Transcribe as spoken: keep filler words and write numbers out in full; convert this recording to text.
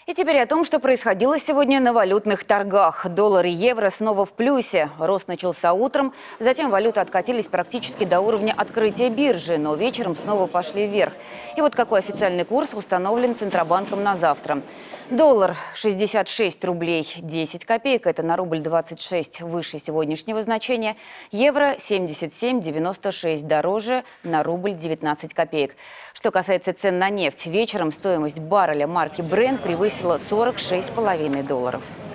И теперь о том, что происходило сегодня на валютных торгах. Доллар и евро снова в плюсе. Рост начался утром, затем валюты откатились практически до уровня открытия биржи, но вечером снова пошли вверх. И вот какой официальный курс установлен Центробанком на завтра. Доллар шестьдесят шесть рублей десять копеек, это на рубль двадцать шесть выше сегодняшнего значения. Евро семьдесят семь девяносто шесть дороже, на рубль девятнадцать копеек. Что касается цен на нефть, вечером стоимость барреля марки Brent превысила сорок шесть с половиной долларов.